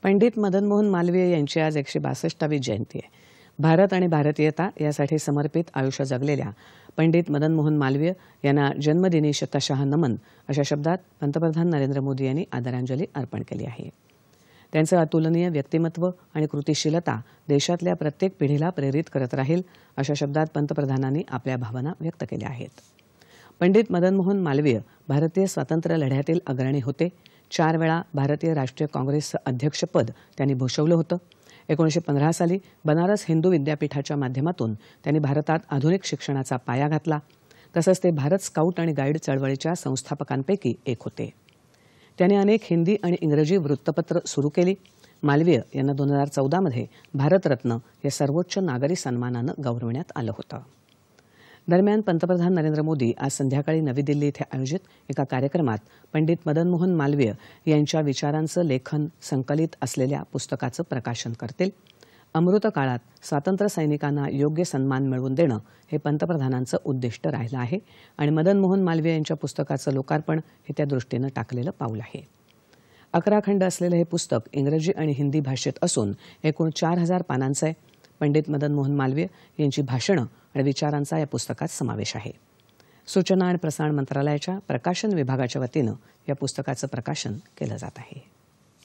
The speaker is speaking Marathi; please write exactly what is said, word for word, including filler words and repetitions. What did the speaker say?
पंडित मदन मोहन मालवीय यांची आज एकशे बासष्टावी जयंती आहे. भारत आणि भारतीयता यासाठी समर्पित आयुष्य जगलेल्या पंडित मदन मोहन मालवीय यांना जन्मदिनी शतशः नमन अशा शब्दात पंतप्रधान नरेंद्र मोदी यांनी आदरांजली अर्पण केली आहे. त्यांचं अतुलनीय व्यक्तिमत्व आणि कृतिशीलता देशातल्या प्रत्येक पिढीला प्रेरित करत राहील अशा शब्दात पंतप्रधानांनी आपल्या भावना व्यक्त केल्या आहेत. पंडित मदन मोहन मालवीय भारतीय स्वातंत्र्य लढ्यातील अग्रणी होते. चार वेळा भारतीय राष्ट्रीय काँग्रेसचं अध्यक्षपद त्यांनी भूषवलं होतं. एकोणीसशे पंधरा साली बनारस हिंदू विद्यापीठाच्या माध्यमातून त्यांनी भारतात आधुनिक शिक्षणाचा पाया घातला. तसंच ते भारत स्काउट आणि गाईड चळवळीच्या संस्थापकांपैकी एक होते. त्यांनी अनेक हिंदी आणि इंग्रजी वृत्तपत्र सुरू केली. मालवीय यांना दोन हजार चौदामध्ये भारतरत्न या सर्वोच्च नागरी सन्मानानं गौरवण्यात आलं होतं. दरम्यान पंतप्रधान नरेंद्र मोदी आज संध्याकाळी नवी दिल्ली इथे आयोजित एका कार्यक्रमात पंडित मदन मोहन मालवीय यांच्या विचारांचं लेखन संकलित असलेल्या पुस्तकाचं प्रकाशन करतील. अमृतकाळात स्वातंत्र्य सैनिकांना योग्य सन्मान मिळवून देणं हे पंतप्रधानांचं उद्दिष्ट राहिलं आहे आणि मदन मोहन मालवीय यांच्या पुस्तकाचं लोकार्पण हे त्या दृष्टीनं टाकलेलं पाऊल आहे. अकरा खंड असलेलं हे पुस्तक इंग्रजी आणि हिंदी भाषेत असून एकूण चार हजार पानांचं आहे. पंडित मदन मोहन मालवीय यांची भाषणं आणि विचारांचा या पुस्तकात समावेश आहे. सूचना आणि प्रसारण मंत्रालयाच्या प्रकाशन विभागाच्या वतीनं या पुस्तकाचं प्रकाशन केलं जात आहे.